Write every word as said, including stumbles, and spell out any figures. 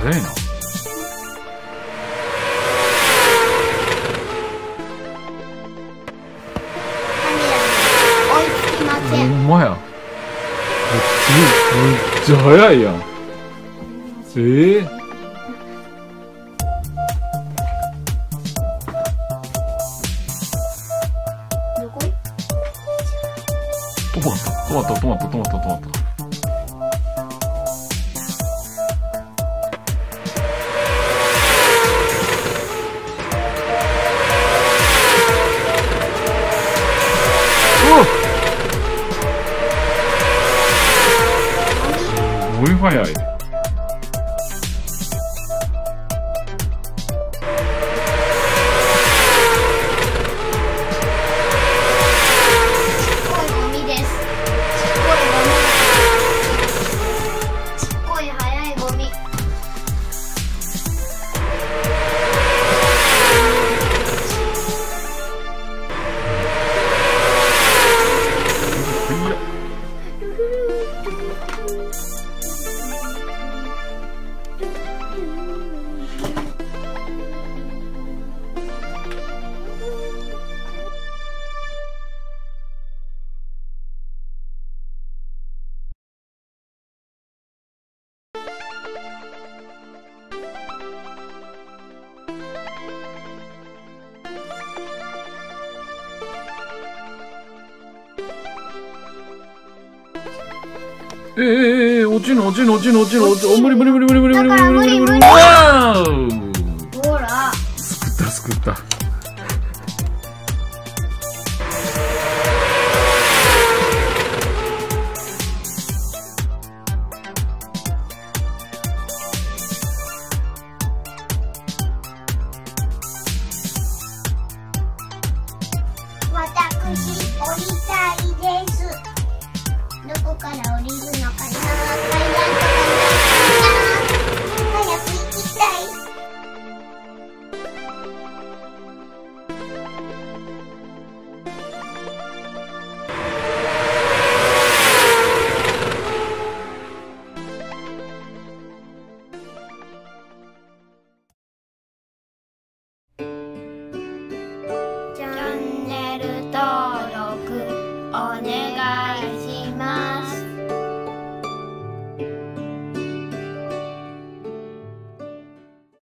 早いな。ほんまや。めっちゃ早いやん。ええー、止まった止まった止まった止まった止まった。すごい早い。ええええ、落ちるの落ちるの落ちるの落ちるの落ちるの、無理無理無理無理無理無理無理無理無理無理無理。わー、ほら、すくったすくった。